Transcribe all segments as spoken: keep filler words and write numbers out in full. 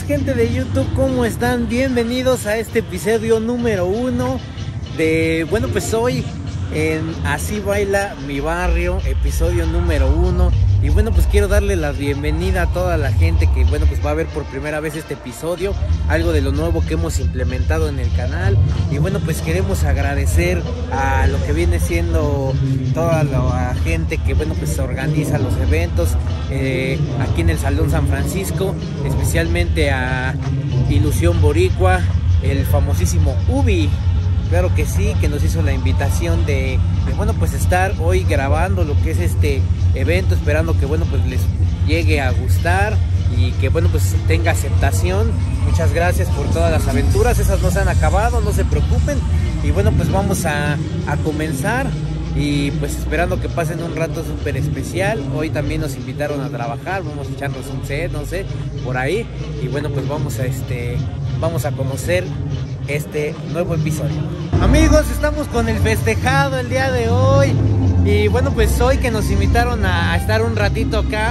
gente de YouTube, ¿cómo están? Bienvenidos a este episodio número uno de, bueno, pues hoy en Así Baila Mi Barrio, episodio número uno. Y bueno, pues quiero darle la bienvenida a toda la gente que, bueno, pues va a ver por primera vez este episodio, algo de lo nuevo que hemos implementado en el canal. Y bueno, pues queremos agradecer a lo que viene siendo toda la gente que, bueno, pues organiza los eventos eh, aquí en el Salón San Francisco, especialmente a Ilusión Boricua, el famosísimo Ubi. Claro que sí, que nos hizo la invitación de, de, bueno, pues estar hoy grabando lo que es este evento, esperando que, bueno, pues les llegue a gustar y que, bueno, pues tenga aceptación. Muchas gracias por todas las aventuras, esas no se han acabado, no se preocupen. Y bueno, pues vamos a, a comenzar y pues esperando que pasen un rato súper especial. Hoy también nos invitaron a trabajar, vamos a echarnos un set, no sé, por ahí. Y bueno, pues vamos a, este, vamos a conocer este nuevo episodio. Amigos, estamos con el festejado el día de hoy. Y bueno, pues hoy que nos invitaron a, a estar un ratito acá,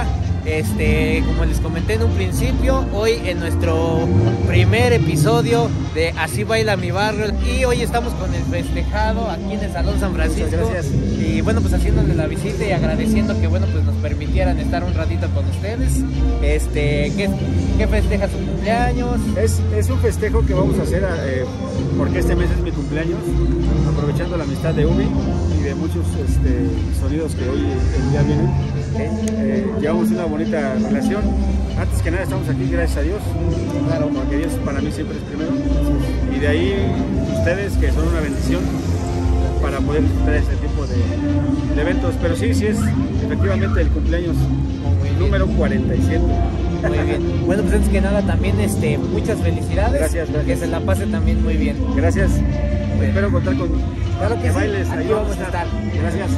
este, como les comenté en un principio, hoy en nuestro primer episodio de Así Baila Mi Barrio. Y hoy estamos con el festejado aquí en el Salón San Francisco. Muchas gracias. Y bueno, pues haciéndole la visita y agradeciendo que, bueno, pues nos permitieran estar un ratito con ustedes. Este, ¿qué, qué festeja su cumpleaños? Es, es un festejo que vamos a hacer eh, porque este mes es mi cumpleaños, aprovechando la amistad de Ubi y de muchos este, sonidos que hoy el día vienen. Eh, llevamos una bonita relación. Antes que nada estamos aquí gracias a Dios, claro, porque Dios para mí siempre es primero, y de ahí ustedes que son una bendición para poder disfrutar este tipo de, de eventos. Pero sí, sí es efectivamente el cumpleaños número cuarenta y siete. Muy bien. Bueno, pues antes que nada también este, muchas felicidades. Gracias, gracias. Que se la pase también muy bien. Gracias. Bueno. Espero contar con Claro que, que sí. bailes. Aquí Ahí vamos a estar. Gracias.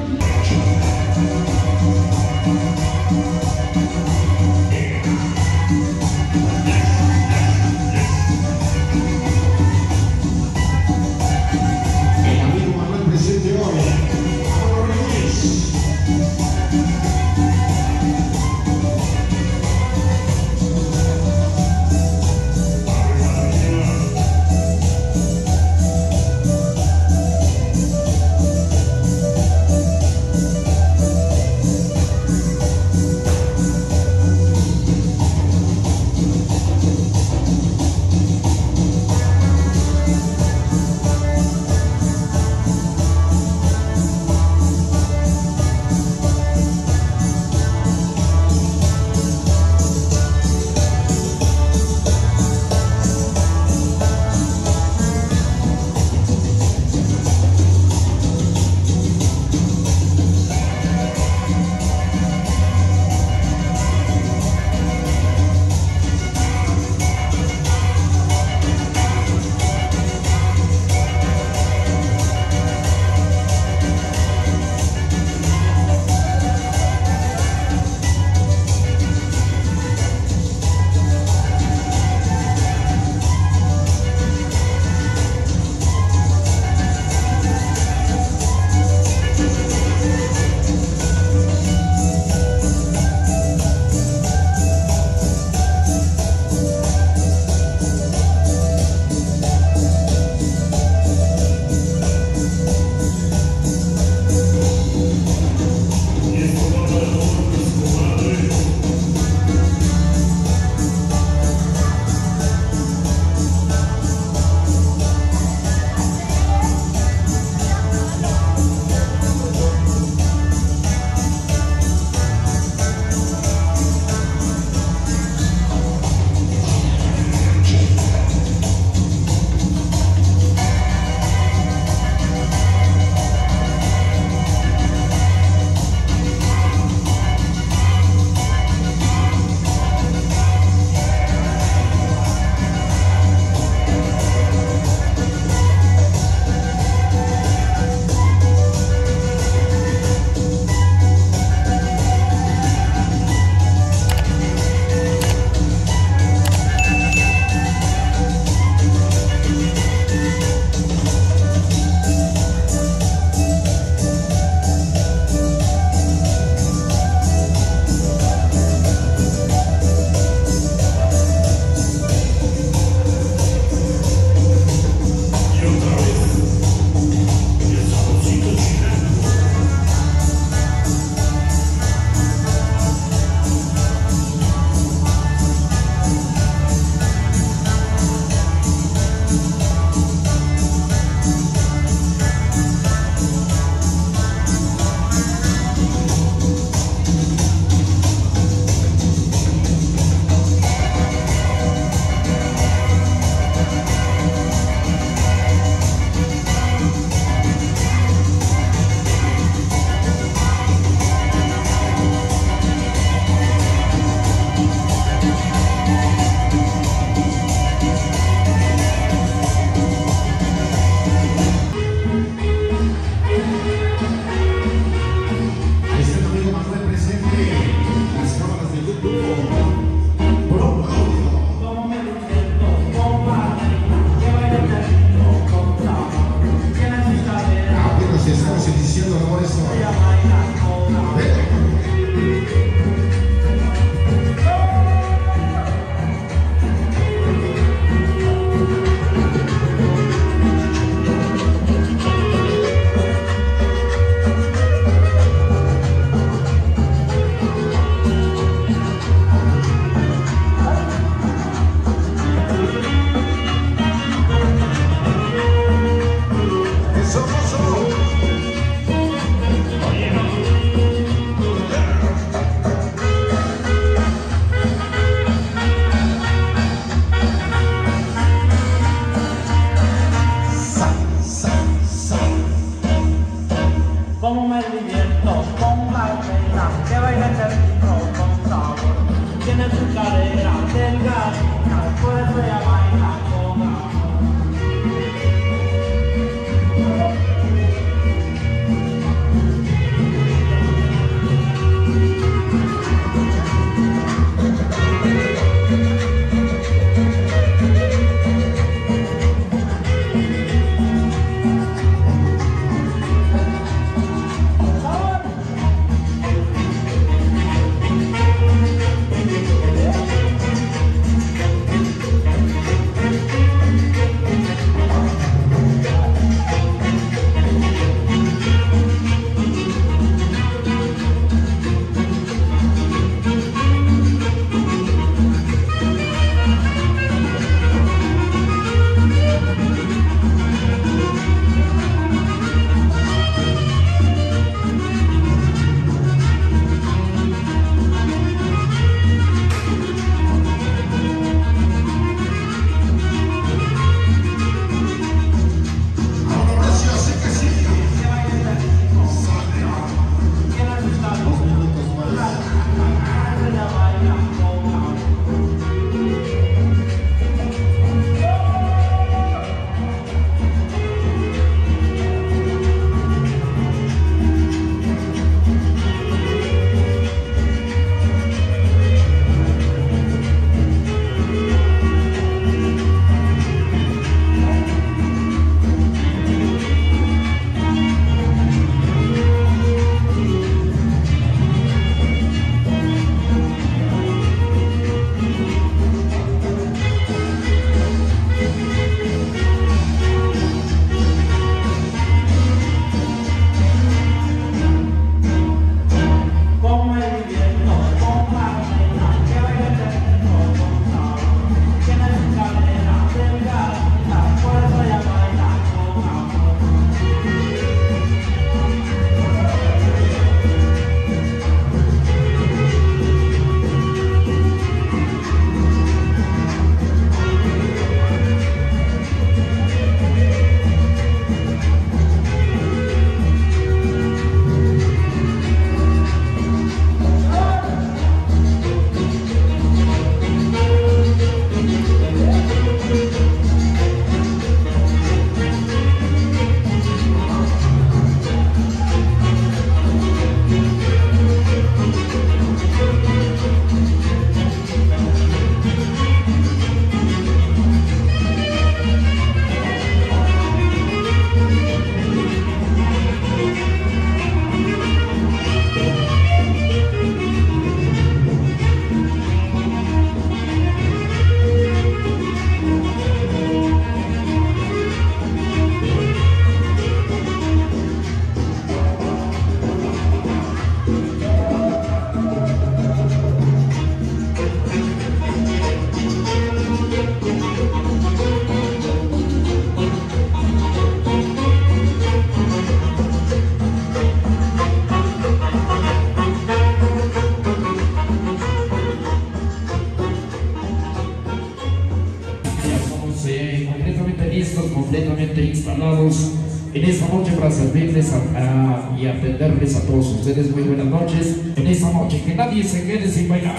completamente instalados en esta noche para servirles a, a, y atenderles a todos ustedes. Muy buenas noches en esta noche, que nadie se quede sin bailar.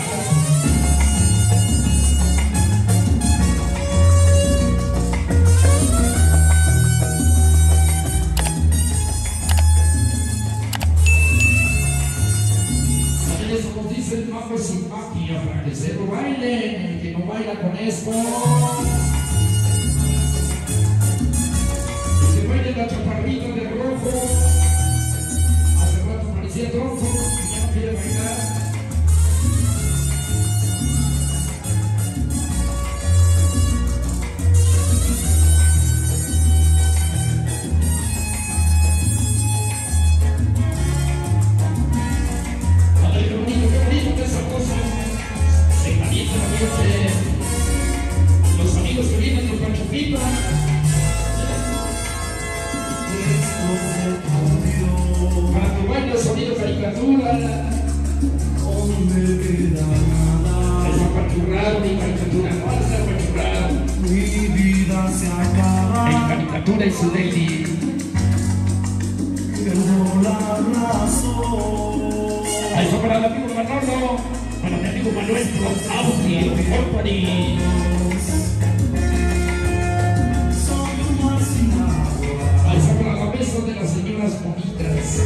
Vamos sin magia para que se lo bailen, el que no baila con esto, que baile la chaparrita de rojo. Hace rato parecía tronco y ya no quiere bailar. Los amigos que vienen de Panchopita, para que baile el sonido caricatura, es apachurrado y caricatura, no es apachurrado. Mi vida se acaba. En caricatura y su daily. Pero la razón. Ahí está para el amigo Manolo. Para mi amigo Manuel Audio Company. Ahí está para la mesa de las señoras bonitas.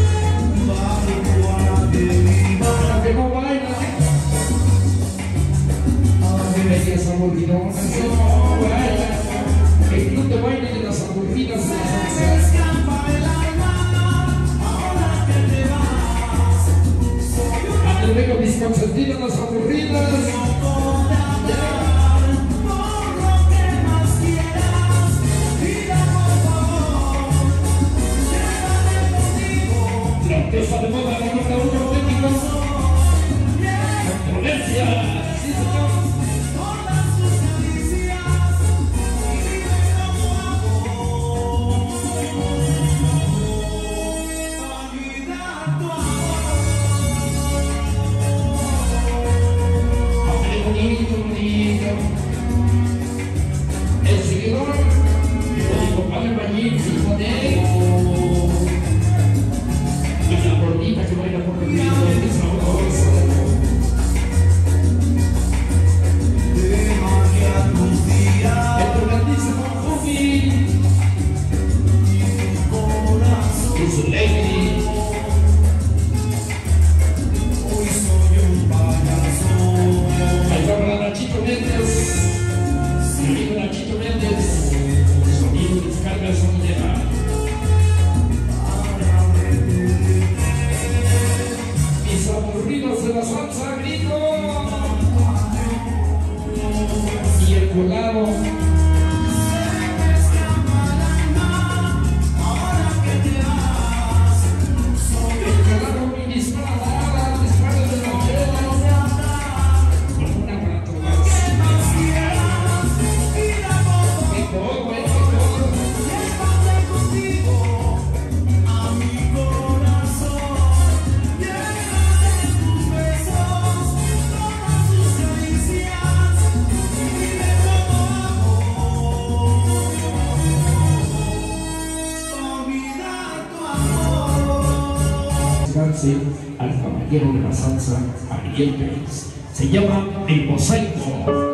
Para que no bailan. Bellas aburridonas, que no bailan. El club de baile de las aburridas de la salsa. Vengo mis consentidas, las aburridas. La orquesta de moda, la número uno auténtico. Controversia, sí señor. Bonito, bonito. El seguidor, mi compadre Mayín, hijo de él. Y la gordita que baila por el río, es sabrosa. El grandísimo Ubi y su lady. Nachito Méndez, mi amigo Nachito Méndez, sonido descarga sonidera. Mis aburridos de la salsa, grito. Y el colado. El colado me dispara, dispara de la chela. Al caballero de la salsa, Ariel Pérez. Se llama El Mosaico.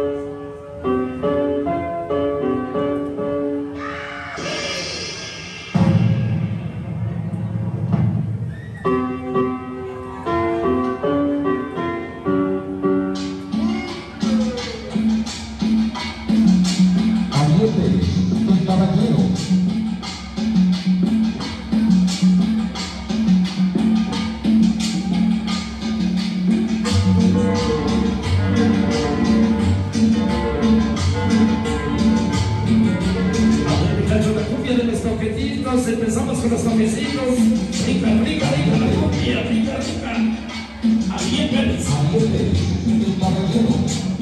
Ariel Pérez, el caballero. Empezamos con los toquecitos. Rica, rica, rica, la cumbia, rica, rica. Ariel Pérez. Ariel Pérez, el caballero.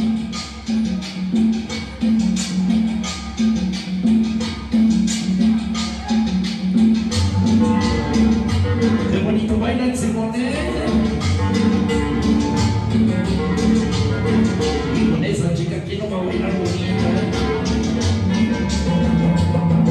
Qué bonito baila el Simone. Y con esa chica, ¿quién no va a bailar bonito?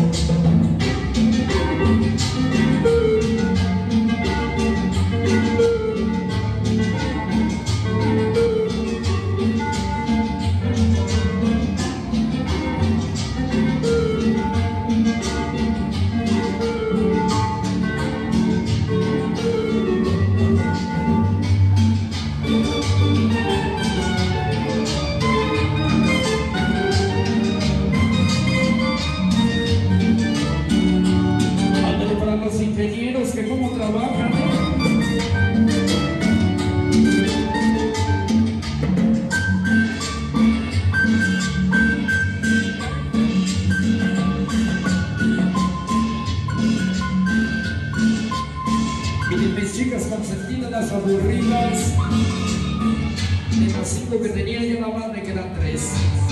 De las cinco que tenía ya nada más me quedan tres.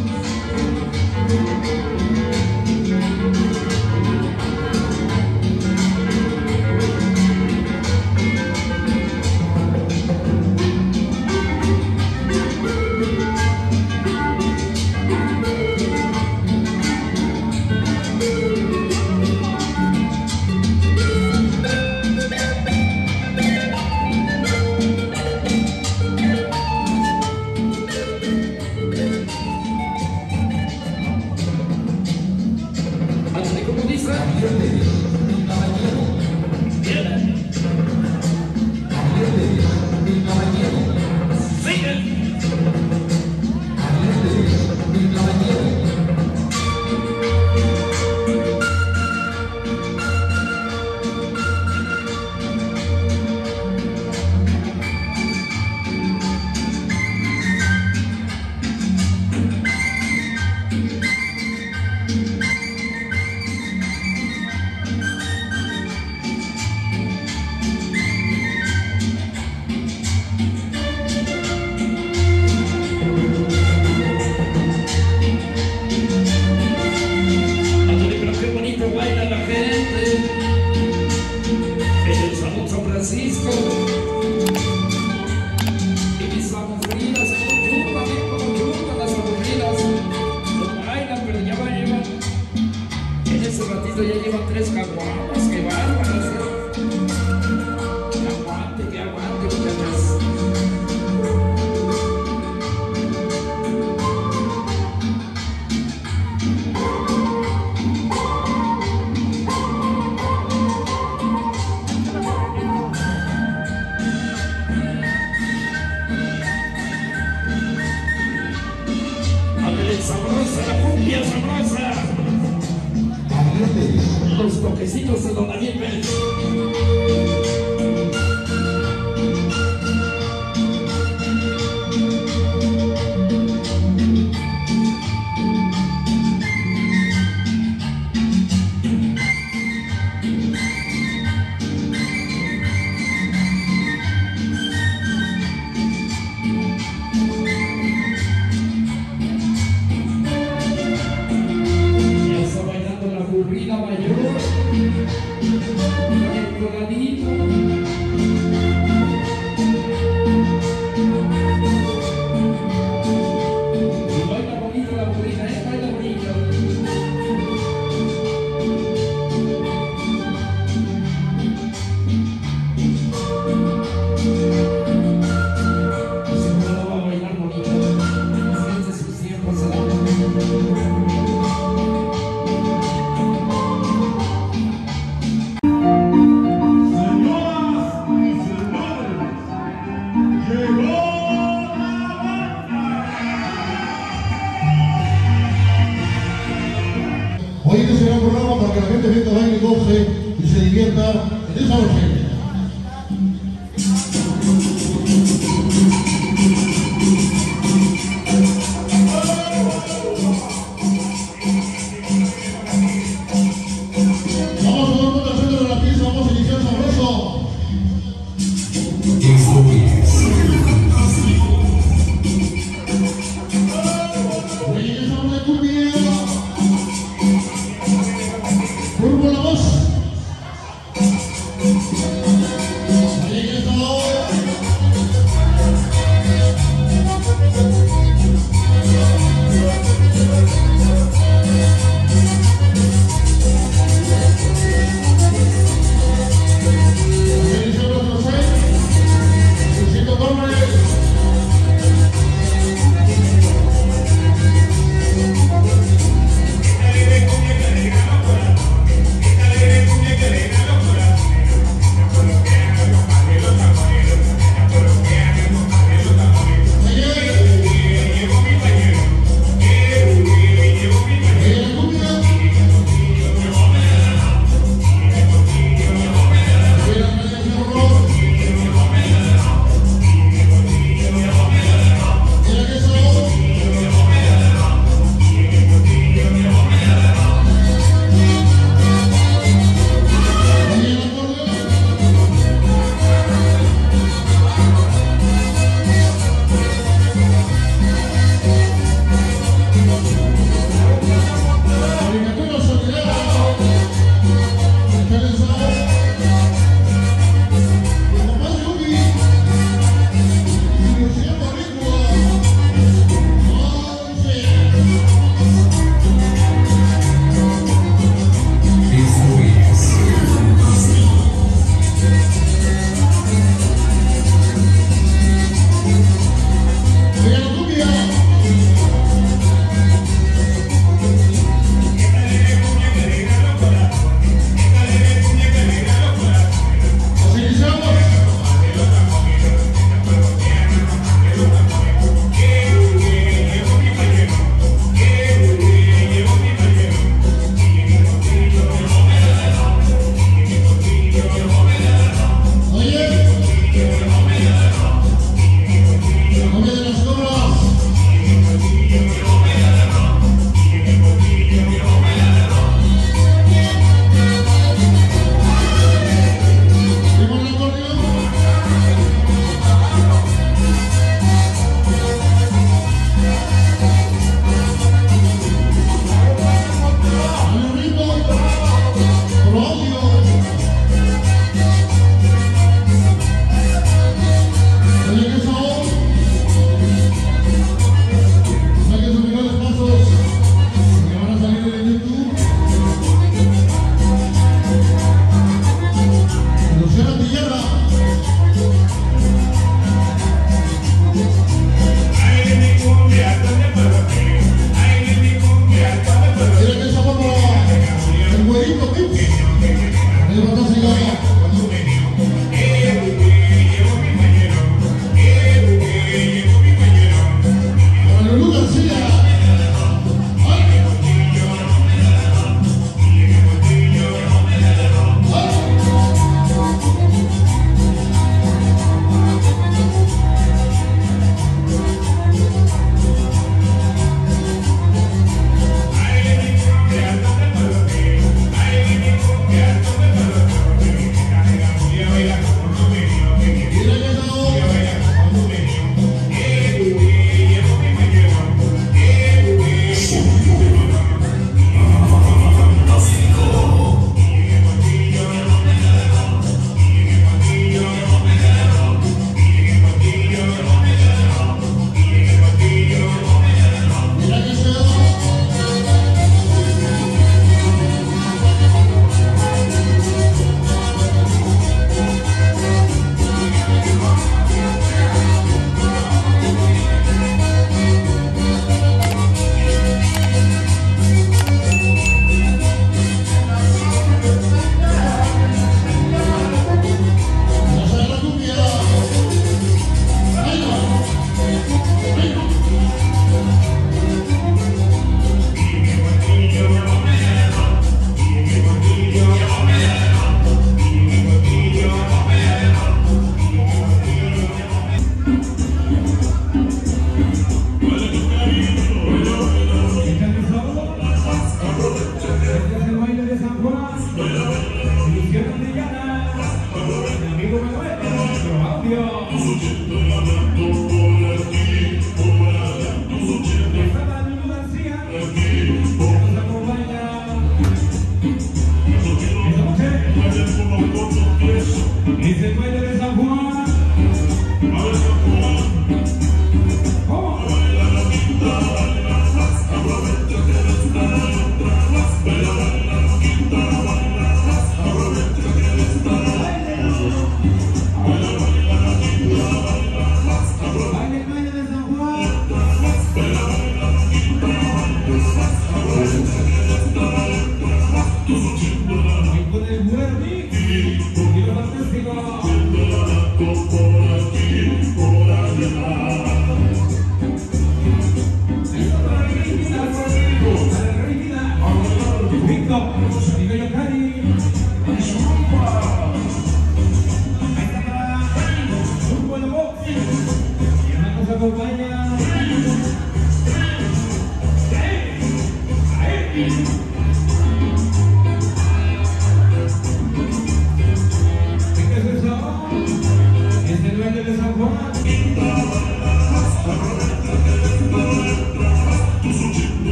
Los toquecitos de Don Daniel Pérez. Hoy este será un programa para que la gente venga, baile, goce y se divierta en esta noche. Vamos a dar un tercero de la pieza, vamos a iniciar sabroso. Oye, estamos de cumbia. Por la voz.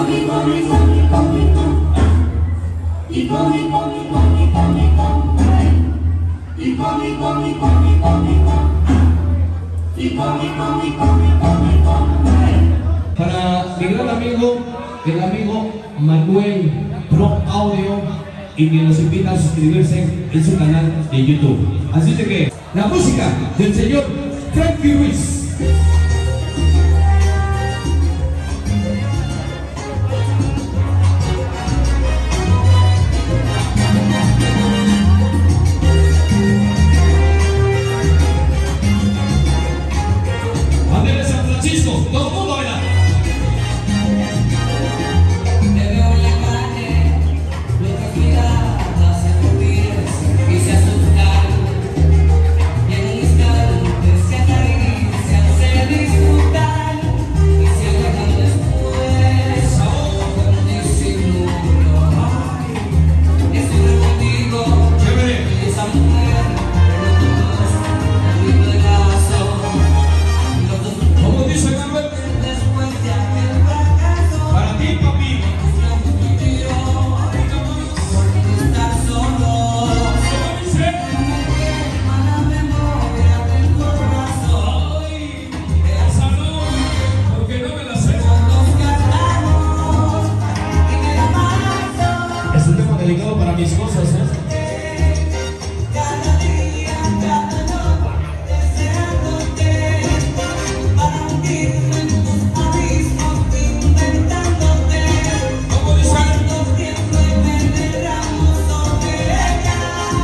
Para mi gran amigo, el amigo Manuel Pro Audio, y que nos invita a suscribirse en su canal de YouTube. Así de que la música del señor Frankie Ruiz. Andele San Francisco, todo el mundo baila. Para mis cosas, ¿eh? Cada día, cada noche, deseándote, para hundirme en tus abismos, inventándote. Cuando tiemblo y me derramo sobre ella,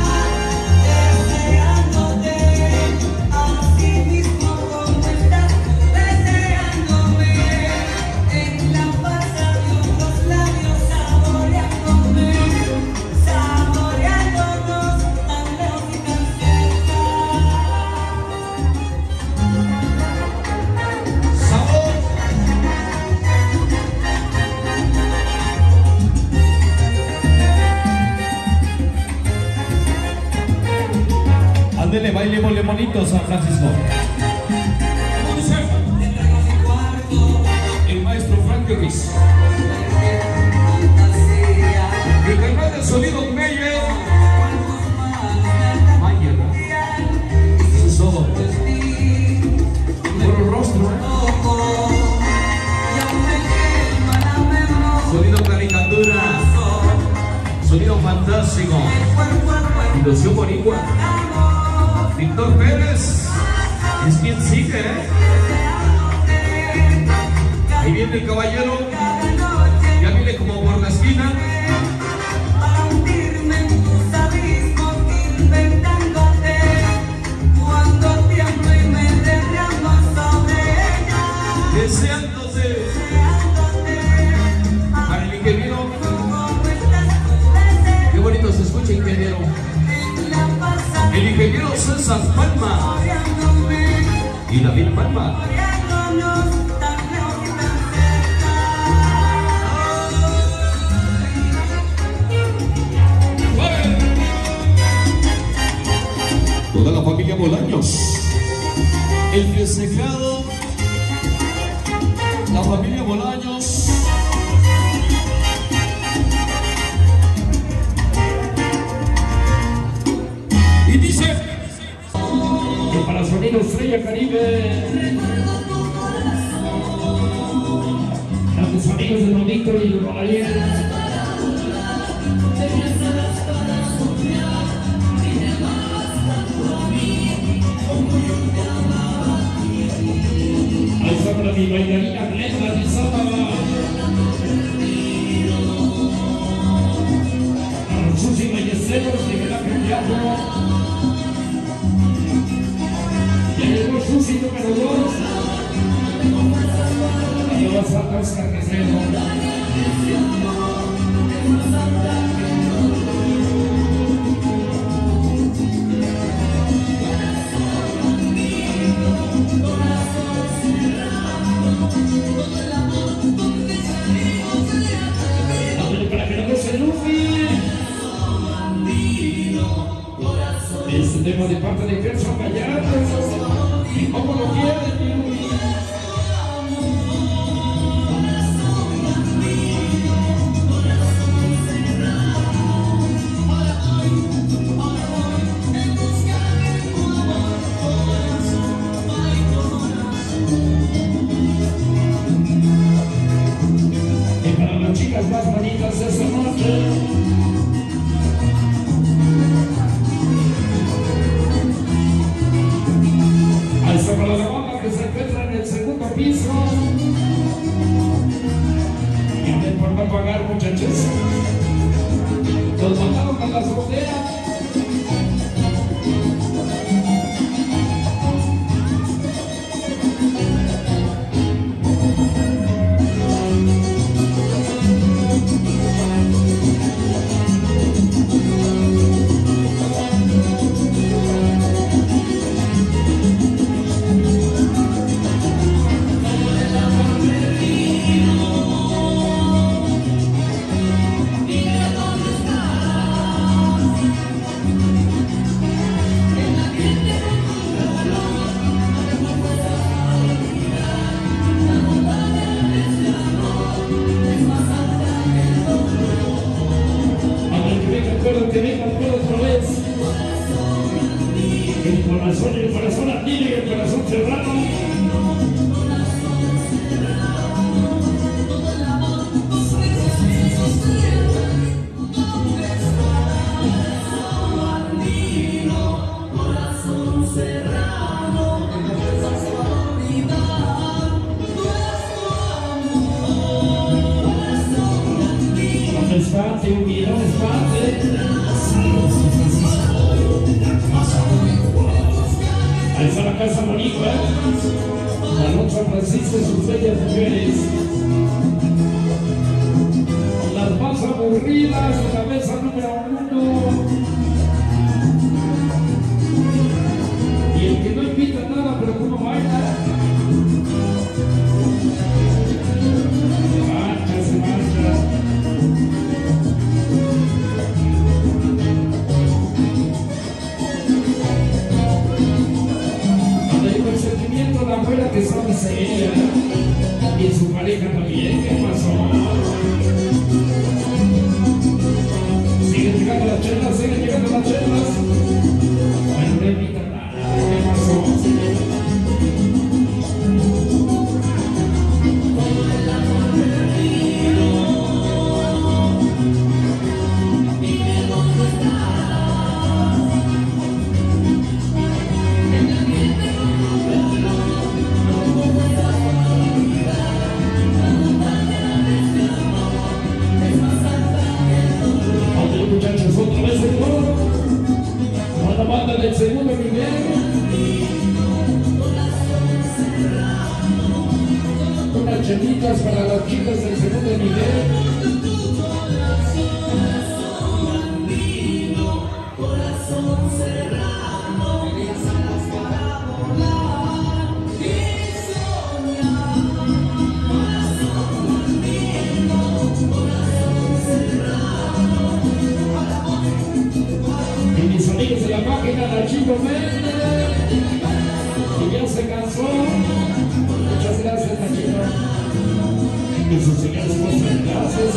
deseándote, así mismo como estás tú deseándome, en la palma de otros labios saboreándome. Saboreándonos tan lejos y tan cerca. Sabor. Ándele, bailemos bonito, San Francisco. El maestro Frankie Ruiz. El canal del sonido Meyer. Mayer. Sus ojos. Puro rostro, ¿eh? Sonido caricatura. Sonido fantástico. Ilusión boricua. Víctor Pérez. Es quien sigue, ¿eh? Ahí viene el caballero. Ya viene como por la esquina. Para hundirme en tus abismos, inventándote. Cuando tiemblo y me derramo sobre ella, Deseándote. deseándote. Para el ingeniero. Como estás tú deseando, Qué bonito se escucha, ingeniero. en la pasada, El ingeniero César Palma saboreándome, y David Palma. saboreándonos tan lejos y tan cerca. Toda la familia Bolaños. El desegrado. La familia Bolaños. Y dice que para sonido Estrella Caribe, a tus amigos de Don Víctor y Don Ariel. Alza para mi bailarina Glenda Rizaba. Para los Susi Ballesteros de Gelaje Teatro. Ya llegó Susi número dos. Y va a saltar Oscar Guerrero. Para que no se enoje. Este tema de parte de Gerson Gallardo. ¿Y cómo lo quiere, tío? permiso. Y anden por no pagar, muchachos. Nos mandaron a la frontera. Que venga por otra vez. El corazón, el corazón latino y el corazón serrano. No es parte, humilde, no es parte. Ahí está la casa bonita, ¿eh? Salón San Francisco y sus bellas mujeres. Las más aburridas de la mesa número uno. Y el que no invita nada, pero como baila. Se marcha, se marcha. La abuela que sabe seria y su pareja también. ¿Qué pasó? Siguen llegando las chelas, siguen llegando las chelas. Bueno, no invita nada. ¿Qué pasó? Del segundo nivel, unas chelitas para las chicas del segundo nivel. Mis amigos de la página Nachito Méndez, que ya se cansó. Muchas gracias, Nachito. Y sus señores, muchas gracias.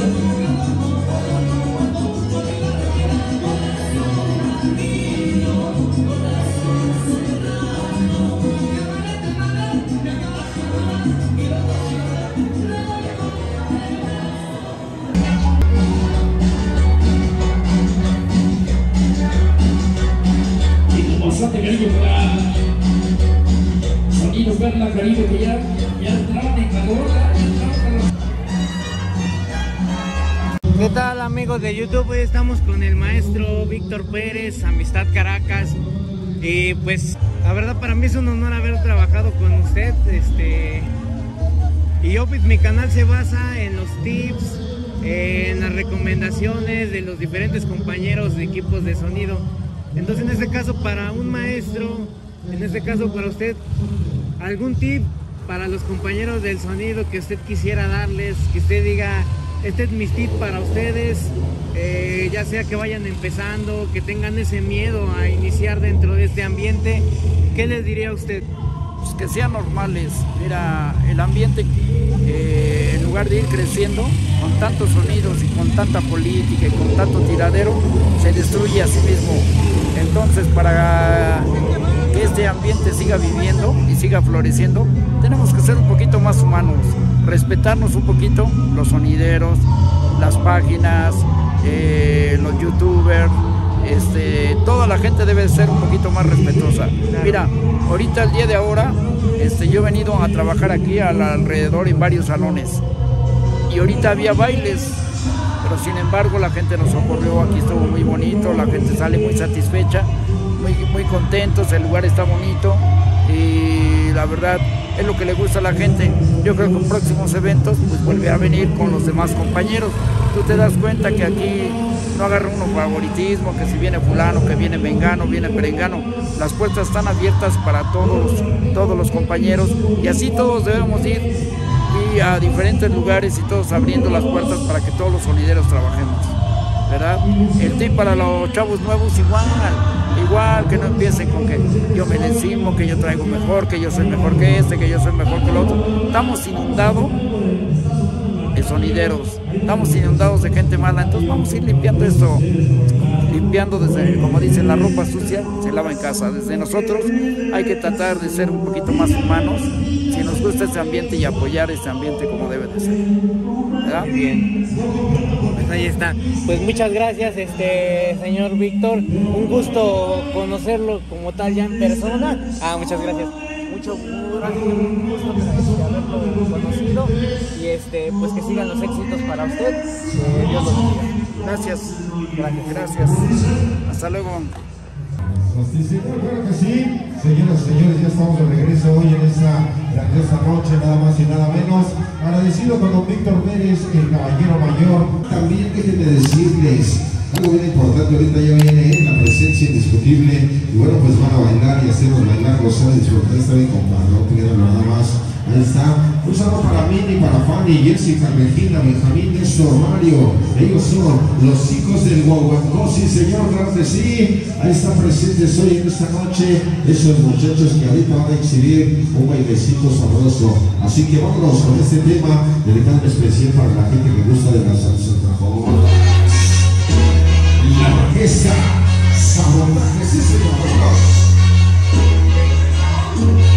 Bastante cariño para Sonidos Berna Caribe, que ya, ya entraron en calor. ¿Qué tal, amigos de YouTube? Hoy estamos con el maestro Víctor Pérez, Amistad Caracas. Y pues la verdad para mí es un honor haber trabajado con usted. Este, y yo, pues, mi canal se basa en los tips, en las recomendaciones de los diferentes compañeros de equipos de sonido. Entonces, en este caso, para un maestro, en este caso para usted, algún tip para los compañeros del sonido que usted quisiera darles, que usted diga, este es mi tip para ustedes, eh, ya sea que vayan empezando, que tengan ese miedo a iniciar dentro de este ambiente, ¿qué les diría a usted? Pues que sean normales. Mira, el ambiente, eh, en lugar de ir creciendo con tantos sonidos y con tanta política y con tanto tiradero, se destruye a sí mismo. Entonces, para que este ambiente siga viviendo y siga floreciendo, tenemos que ser un poquito más humanos, respetarnos un poquito los sonideros, las páginas, eh, los youtubers, este, toda la gente debe ser un poquito más respetuosa. Mira, ahorita el día de ahora, este, yo he venido a trabajar aquí al, alrededor en varios salones y ahorita había bailes, pero sin embargo la gente nos socorrió, aquí estuvo muy bonito, la gente sale muy satisfecha, muy, muy contentos, el lugar está bonito y la verdad es lo que le gusta a la gente. Yo creo que en próximos eventos pues vuelve a venir con los demás compañeros. Tú te das cuenta que aquí no agarra uno favoritismo, que si viene fulano, que viene mengano, viene perengano. Las puertas están abiertas para todos, todos los compañeros y así todos debemos ir y a diferentes lugares y todos abriendo las puertas para que todos los sonideros trabajemos, ¿verdad? El tip para los chavos nuevos igual, igual que no empiecen con que yo me le encimo, que yo traigo mejor, que yo soy mejor que este, que yo soy mejor que el otro. Estamos inundados de sonideros, estamos inundados de gente mala, entonces vamos a ir limpiando esto, limpiando desde, como dicen, la ropa sucia se lava en casa. Desde nosotros hay que tratar de ser un poquito más humanos, si nos gusta este ambiente y apoyar este ambiente como debe de ser, ¿verdad? Bien, pues ahí está. Pues muchas gracias, este señor Víctor, un gusto conocerlo como tal ya en persona. Ah, muchas gracias. Mucho un gusto de haberlo conocido y este pues que sigan los éxitos para usted. Eh, Dios lo bendiga. Gracias, gracias, gracias. Hasta luego. Claro que sí, señoras y señores, ya estamos de regreso hoy en esta grandiosa noche, nada más y nada menos. Agradecido con don Víctor Pérez, el caballero mayor. También déjenme decirles algo bien importante, ahorita ya viene la presencia indiscutible y bueno, pues van a bailar y hacernos bailar, gozar y disfrutar, está bien compadre, no tengan nada más. Ahí está, un saludo para Mini, para Fanny, Jessica, Regina, Benjamín, Néstor, Mario. Ellos son los hijos del Guaguancó, sí señor, claro que sí. Ahí están presentes hoy en esta noche esos muchachos que ahorita van a exhibir un bailecito sabroso. Así que vámonos con este tema dedicado en especial para la gente que gusta de la salsa, por favor. La orquesta Sabotaje, sí señor.